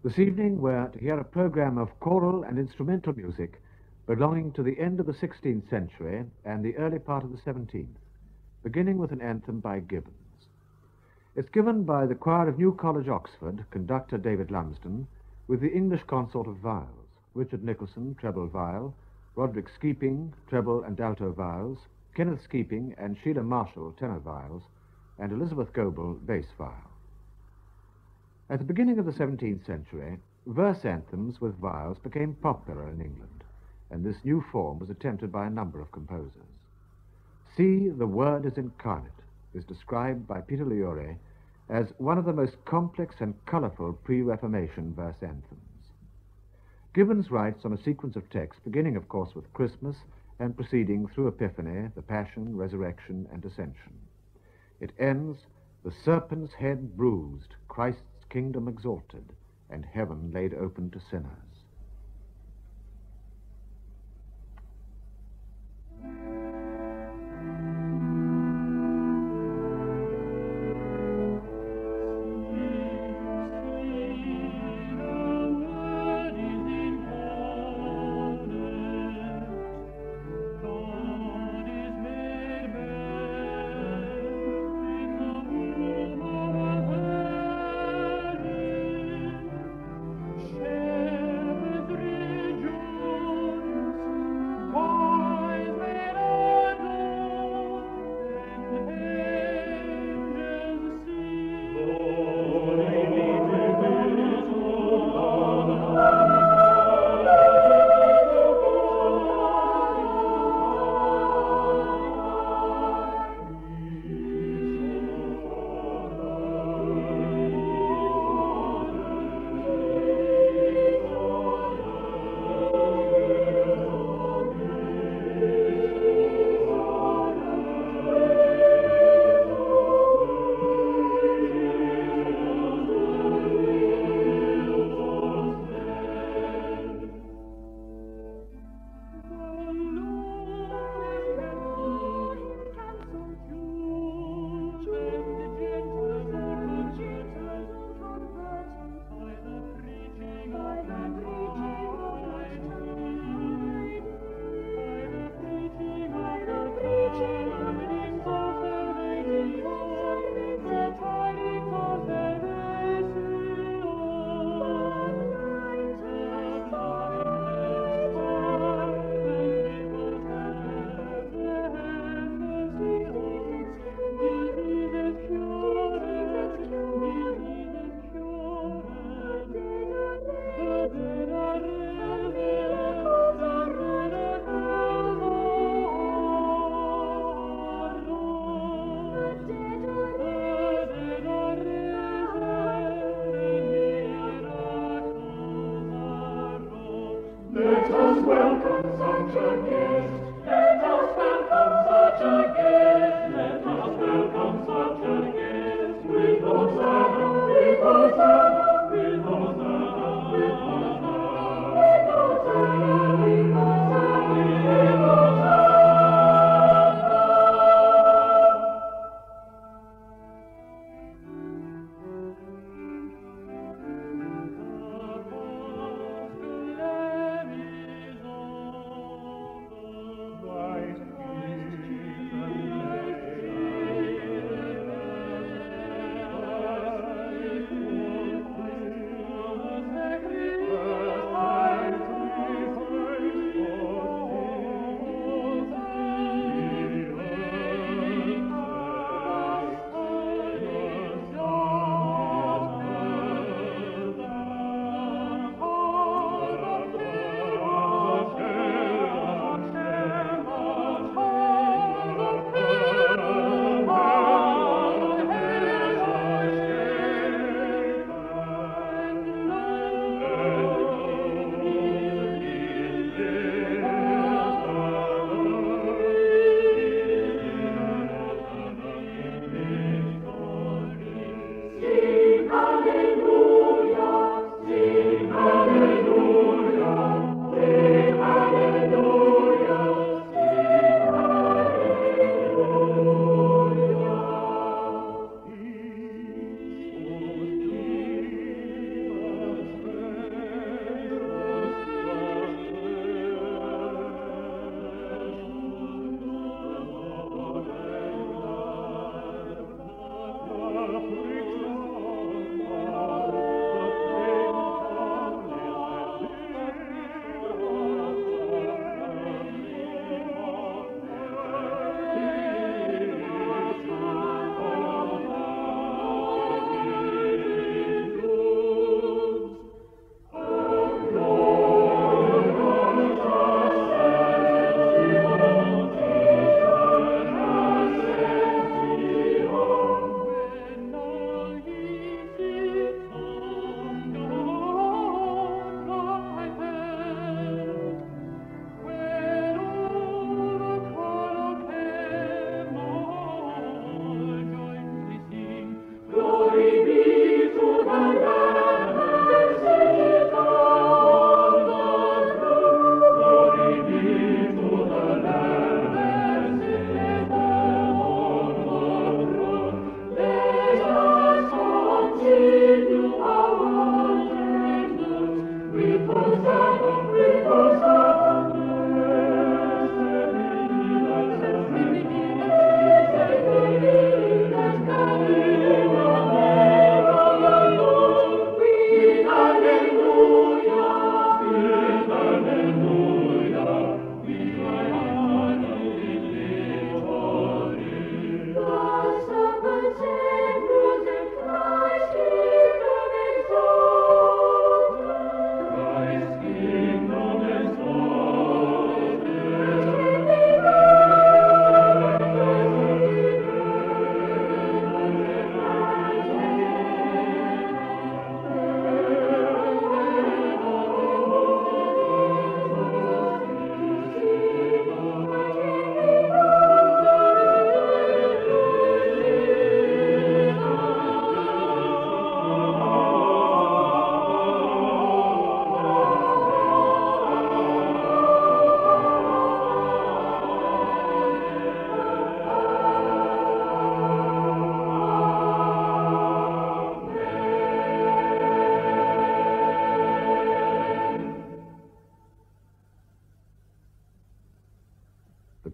This evening we're to hear a program of choral and instrumental music belonging to the end of the 16th century and the early part of the 17th, beginning with an anthem by Gibbons. It's given by the choir of New College, Oxford, conductor David Lumsden, with the English Consort of Viols, Richard Nicholson, treble viol, Roderick Skeeping, treble and alto viols, Kenneth Skeeping and Sheila Marshall, tenor viols, and Elizabeth Goebel, bass viol. At the beginning of the 17th century, verse anthems with viols became popular in England, and this new form was attempted by a number of composers. See, the Word is Incarnate is described by Peter Liore as one of the most complex and colorful pre-Reformation verse anthems. Gibbons writes on a sequence of texts beginning, of course, with Christmas and proceeding through Epiphany, the Passion, Resurrection, and Ascension. It ends, the serpent's head bruised, Christ's kingdom exalted, and heaven laid open to sinners.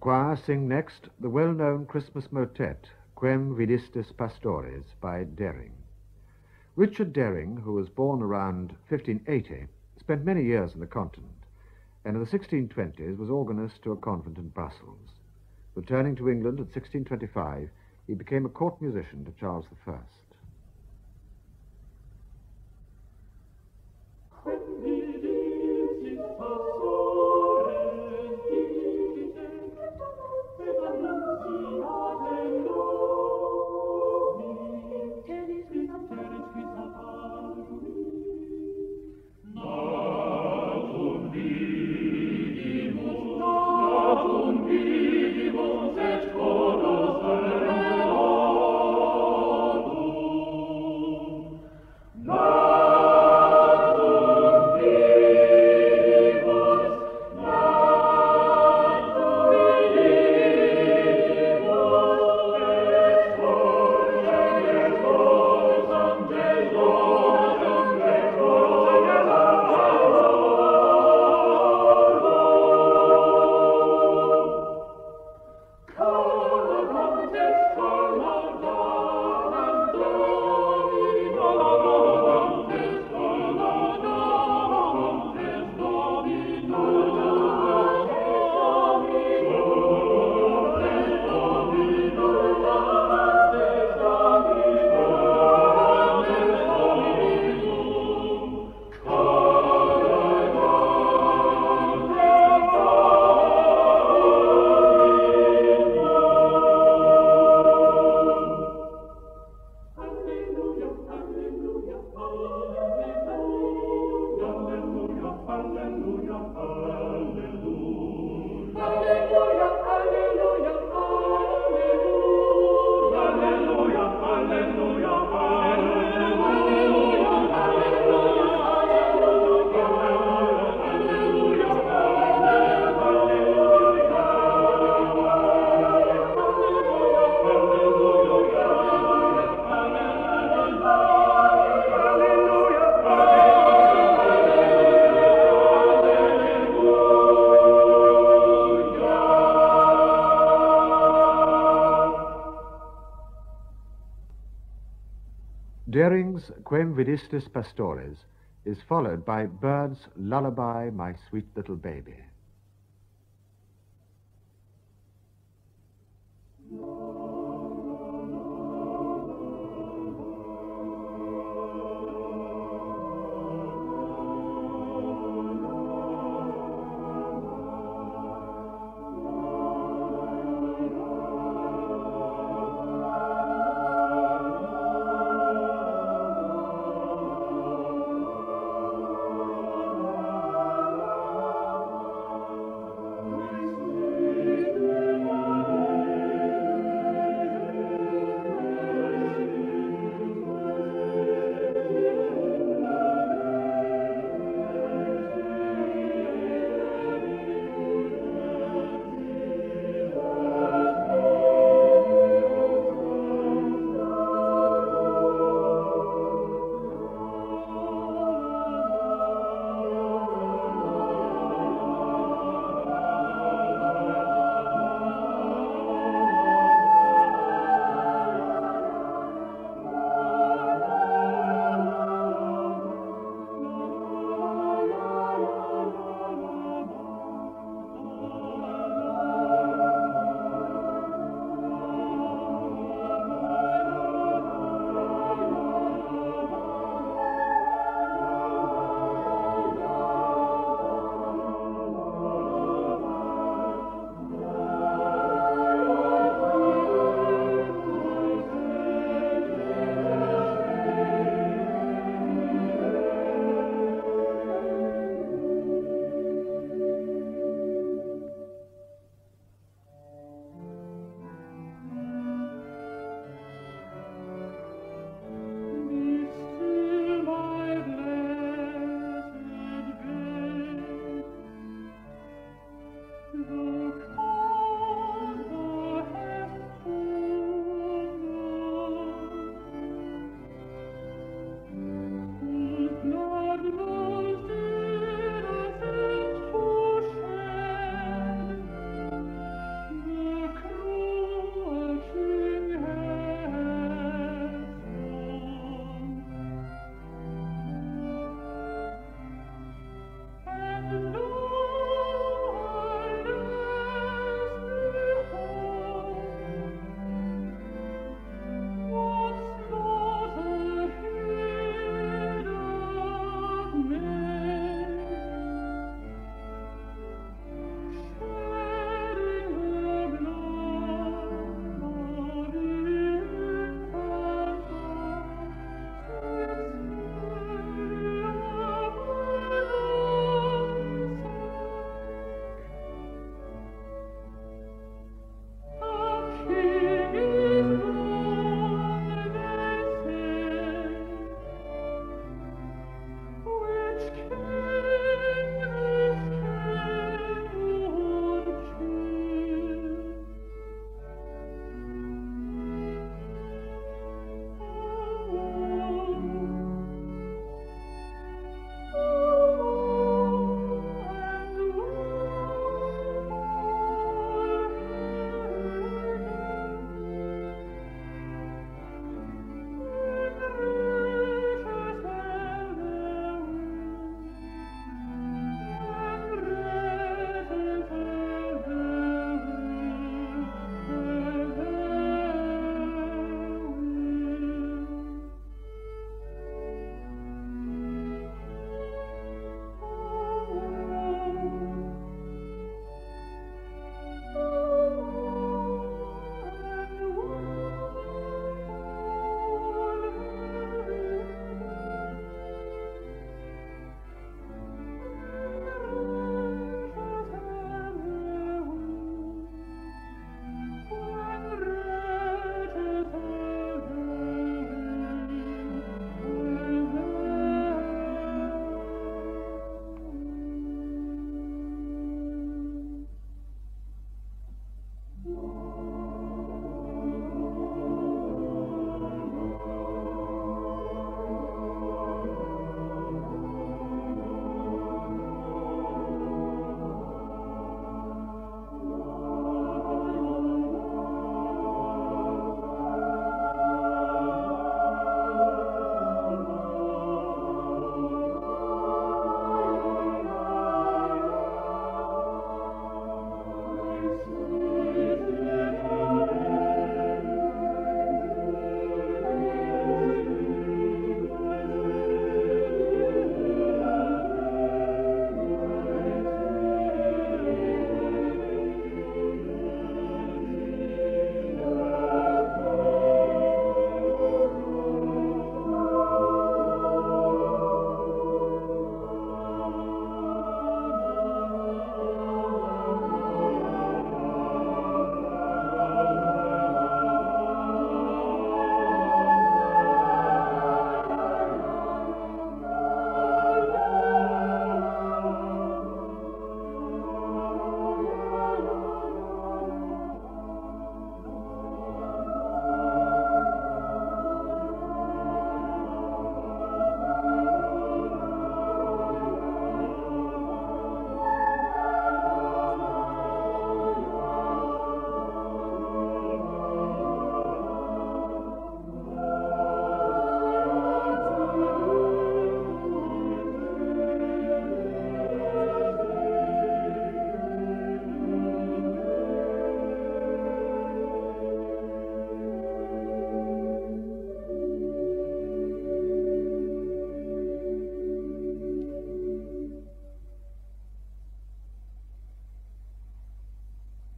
choir sing next the well-known Christmas motet, Quem, vidistis pastores, by Dering. Richard Dering, who was born around 1580, spent many years in the continent, and in the 1620s was organist to a convent in Brussels. Returning to England in 1625, he became a court musician to Charles I. Dering's Quem vidistis pastores is followed by Byrd's Lullaby, My Sweet Little Baby.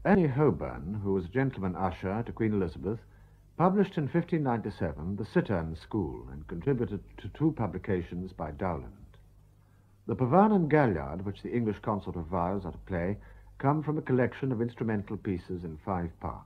Annie Holbourne, who was a gentleman usher to Queen Elizabeth, published in 1597 The Cittern School and contributed to 2 publications by Dowland. The Pavane and Galliard, which the English Consort of Viols are to play, come from a collection of instrumental pieces in 5 parts.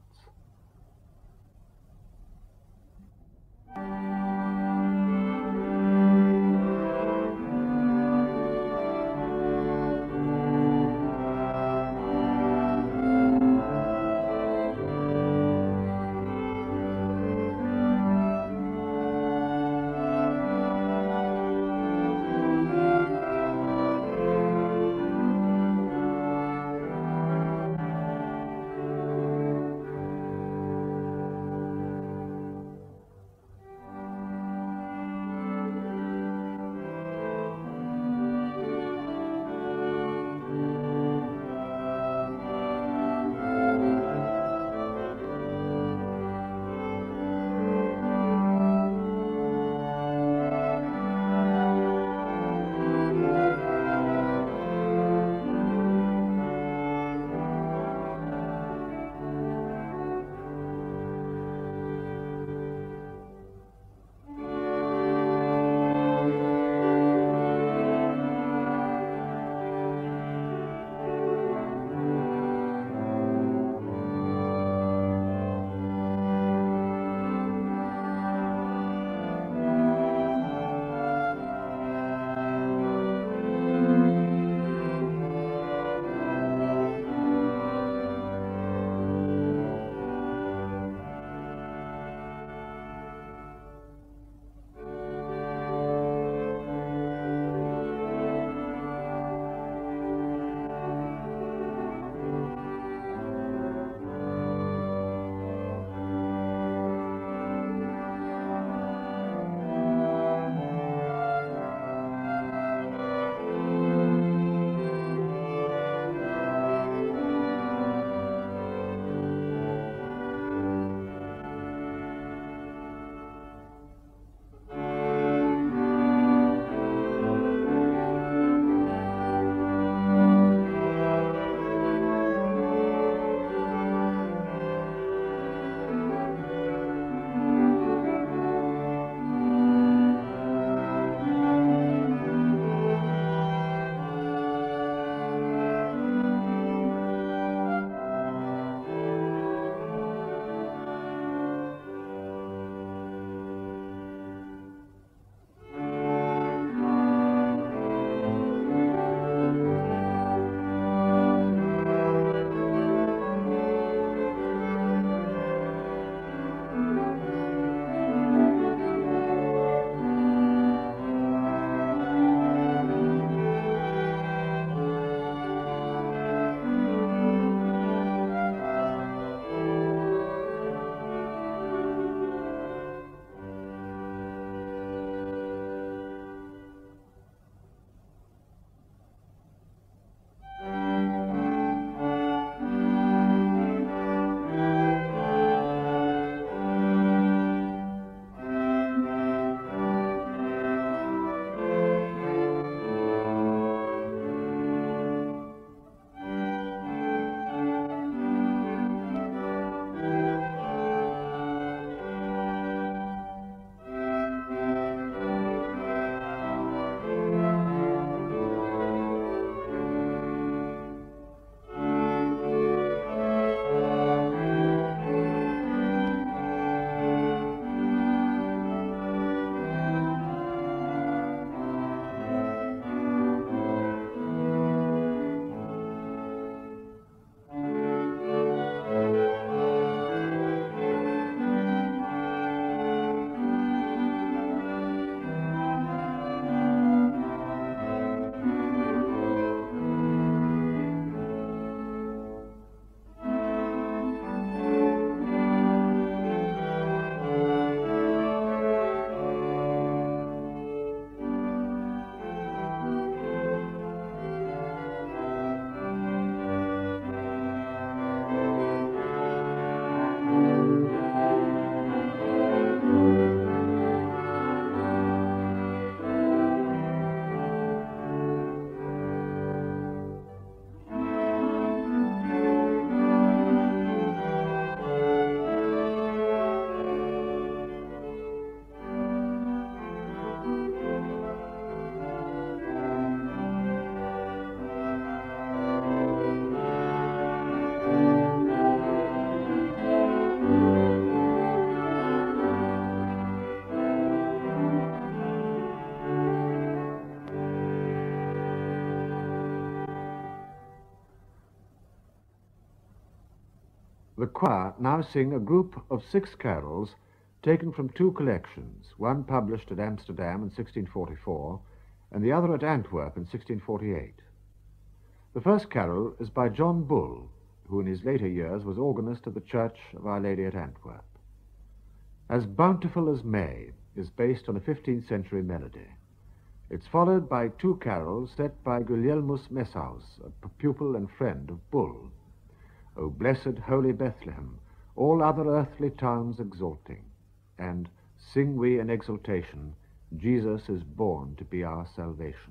The choir now sing a group of 6 carols taken from 2 collections, one published at Amsterdam in 1644 and the other at Antwerp in 1648. The first carol is by John Bull, who in his later years was organist of the Church of Our Lady at Antwerp. As Bountiful as May is based on a 15th century melody. It's followed by 2 carols set by Guilielmus Messaus, a pupil and friend of Bull. O blessed holy Bethlehem, all other earthly towns exalting, and sing we in exultation, Jesus is born to be our salvation.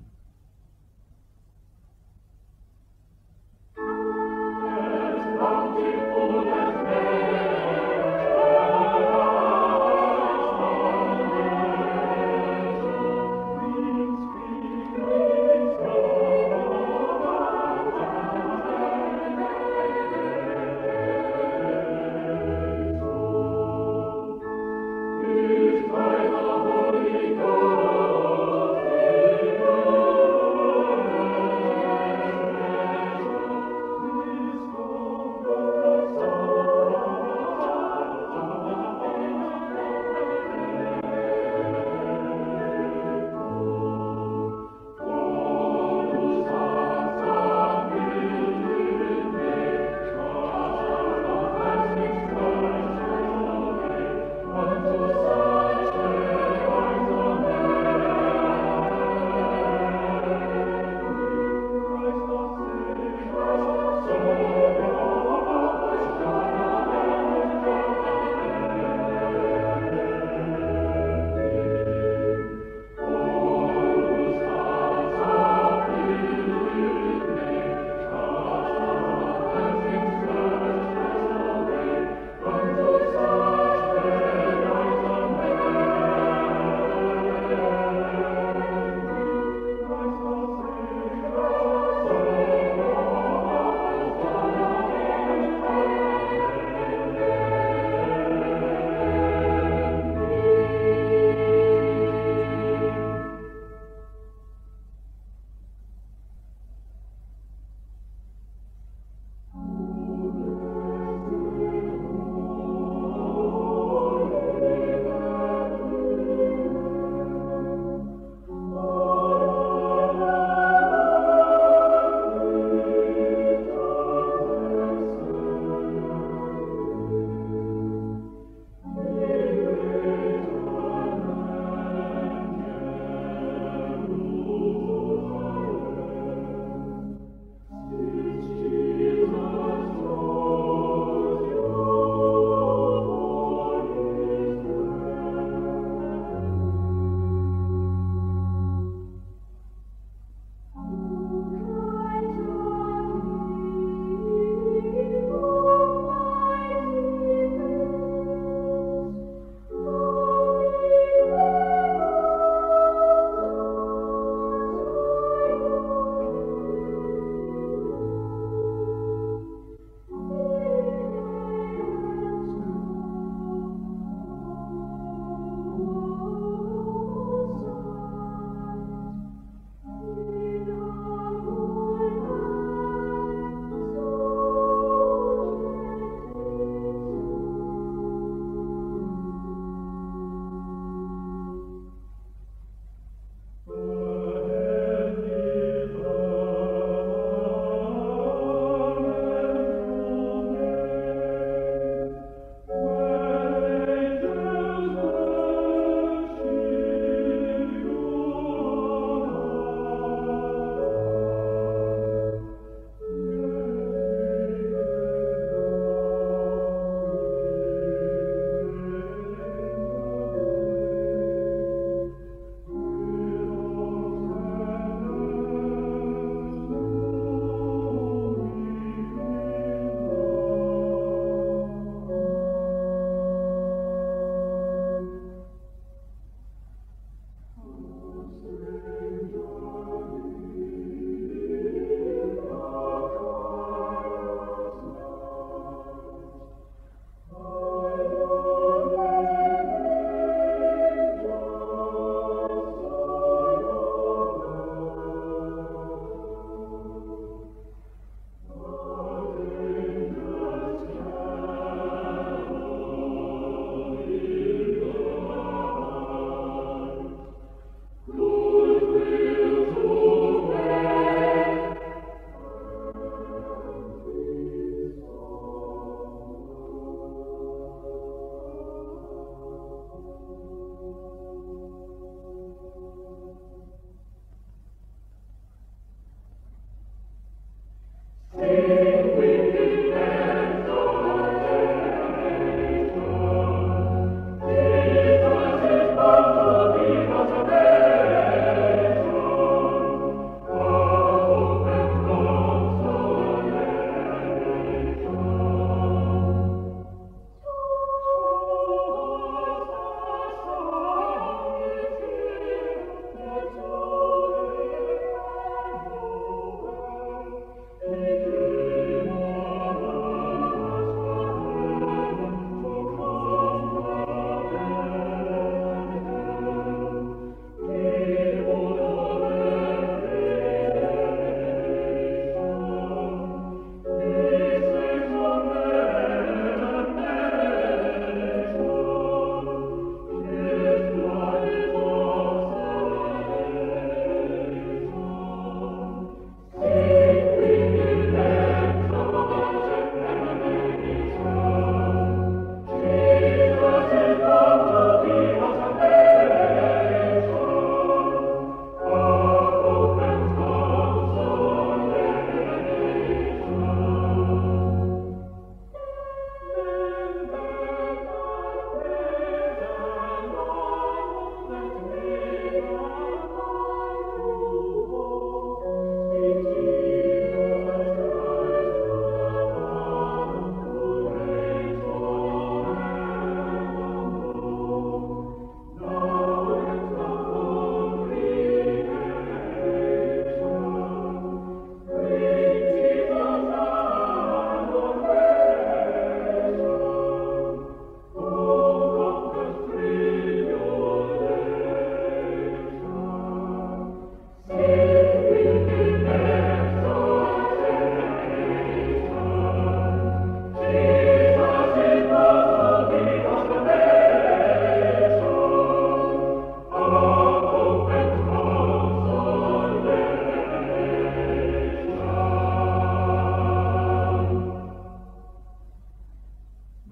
Is by the Holy Ghost,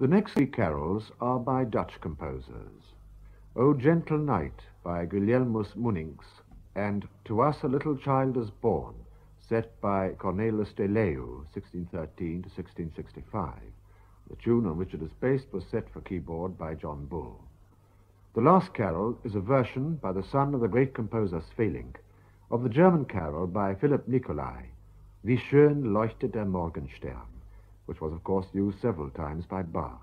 The next three carols are by Dutch composers. O Gentle Night by Guilielmus Munnicks and To Us a Little Child is Born, set by Cornelius de Leeuw, 1613 to 1665. The tune on which it is based was set for keyboard by John Bull. The last carol is a version by the son of the great composer Sweelinck of the German carol by Philipp Nicolai, Wie schön leuchtet der Morgenstern, which was of course used several times by Bach.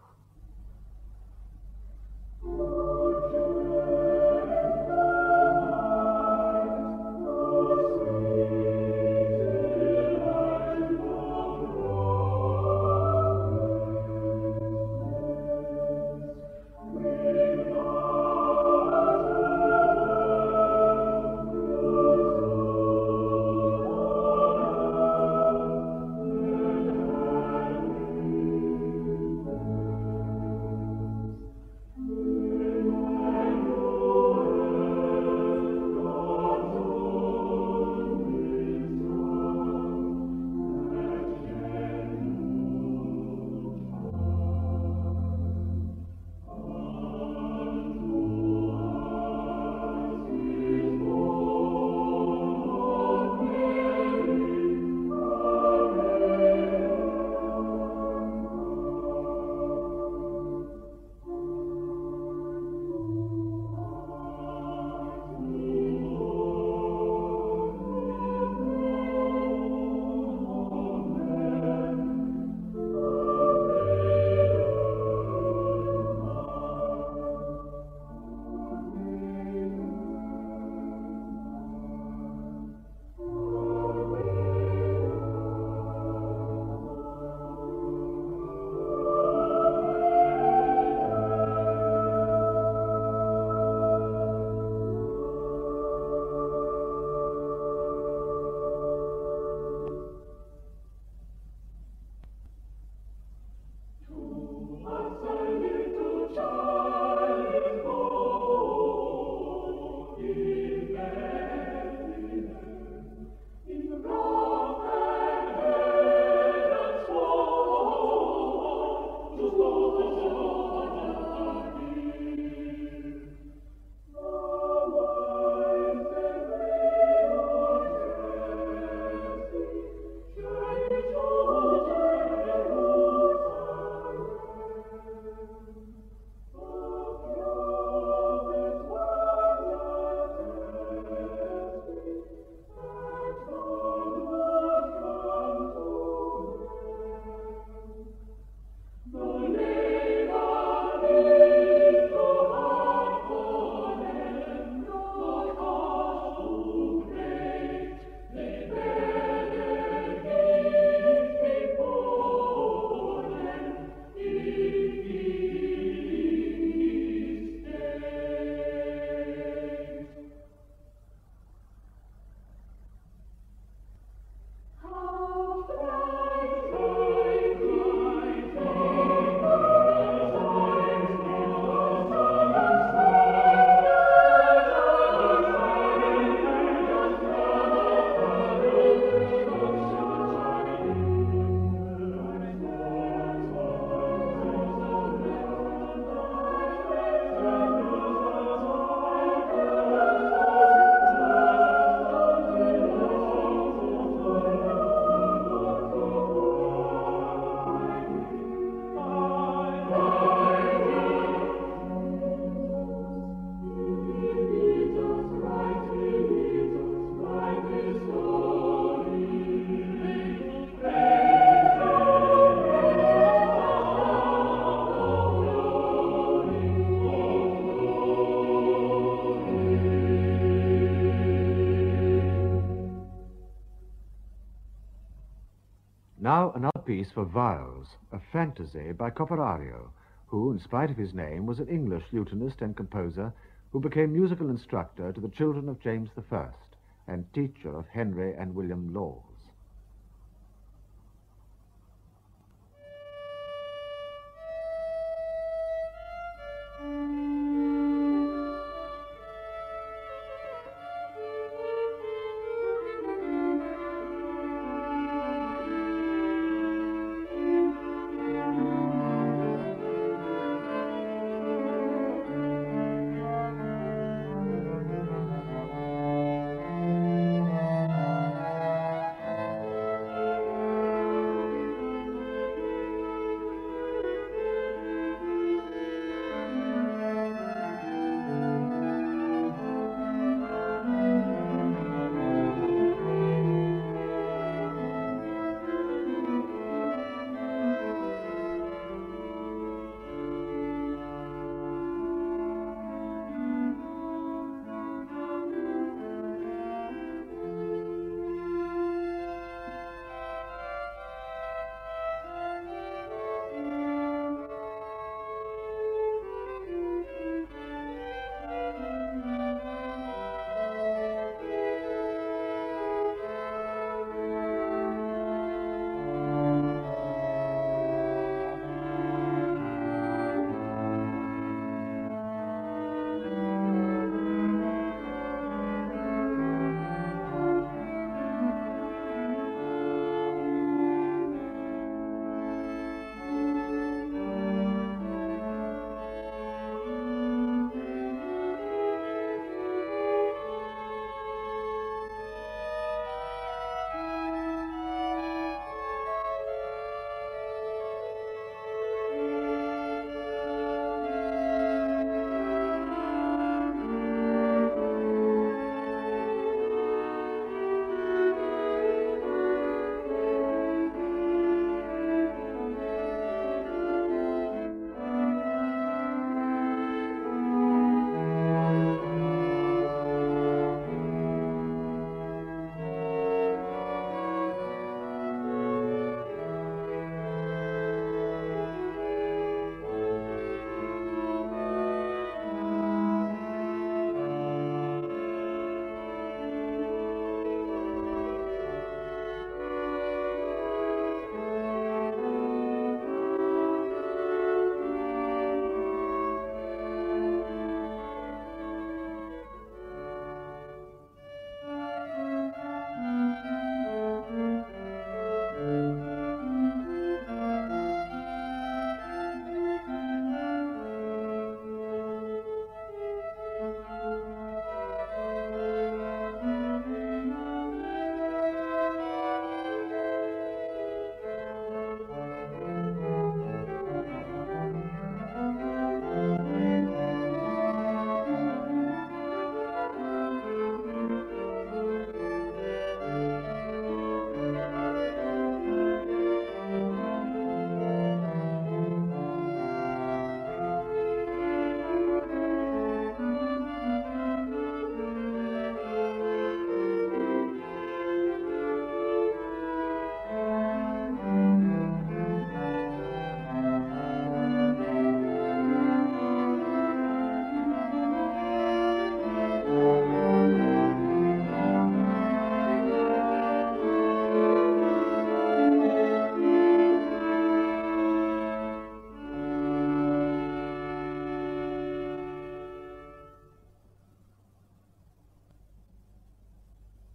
Now another piece for viols, a fantasy by Coperario, who, in spite of his name, was an English lutenist and composer who became musical instructor to the children of James I and teacher of Henry and William Laws.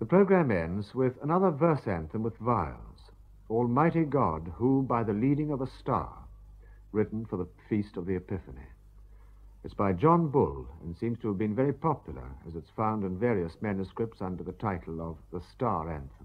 program ends with another verse anthem with viols, Almighty God, who by the leading of a star, written for the Feast of the Epiphany. It's by John Bull and seems to have been very popular, as it's found in various manuscripts under the title of the Star Anthem.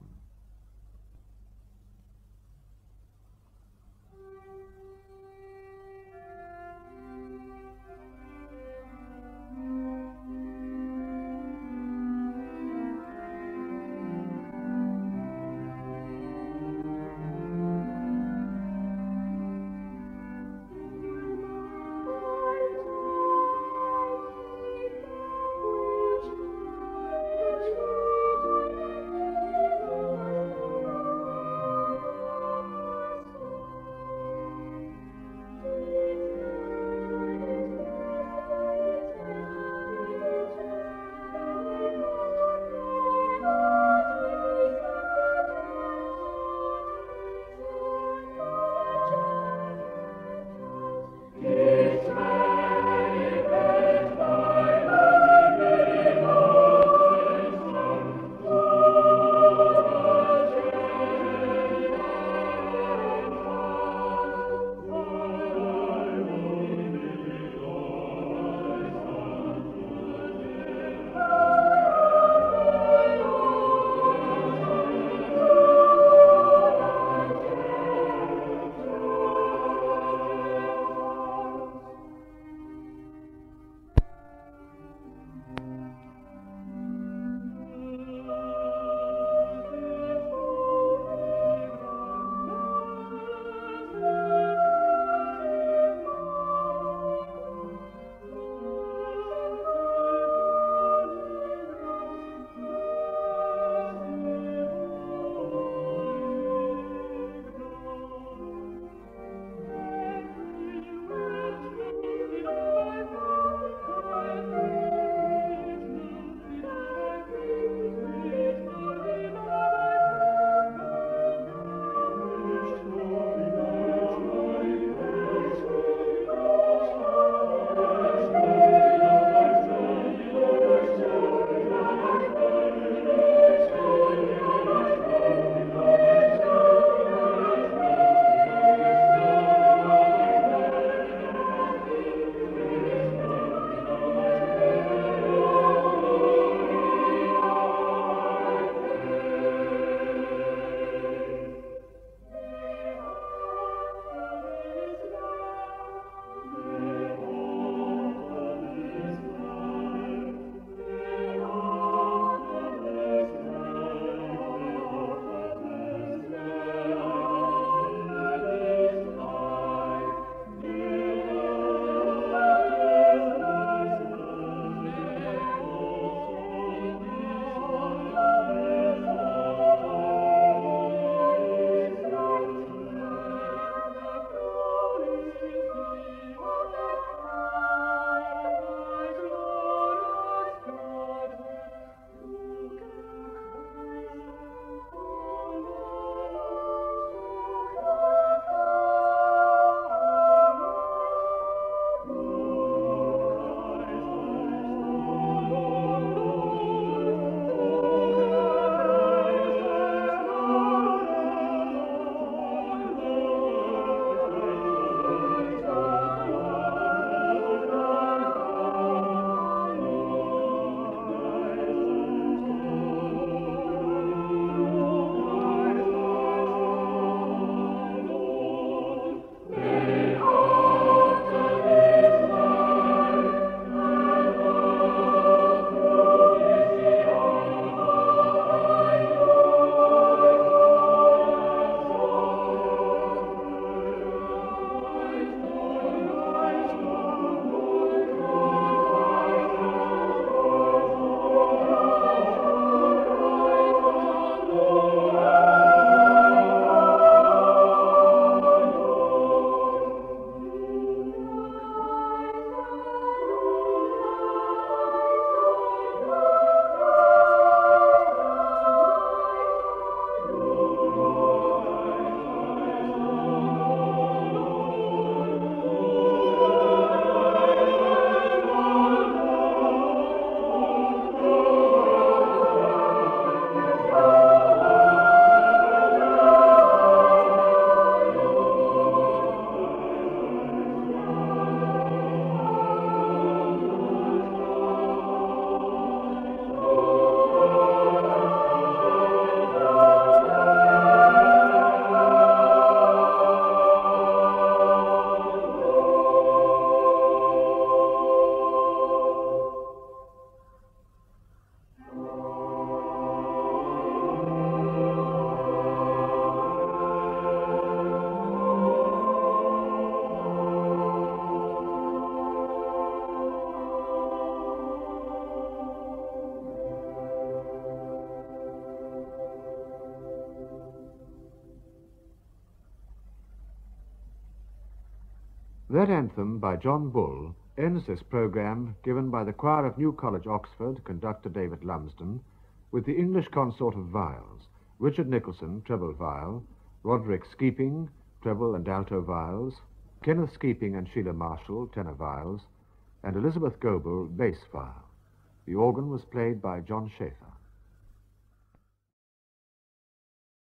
That anthem by John Bull ends this program given by the choir of New College, Oxford, conductor David Lumsden, with the English Consort of Viols, Richard Nicholson, treble viol, Roderick Skeeping, treble and alto viols, Kenneth Skeeping and Sheila Marshall, tenor viols, and Elizabeth Goebel, bass viol. The organ was played by John Schaefer.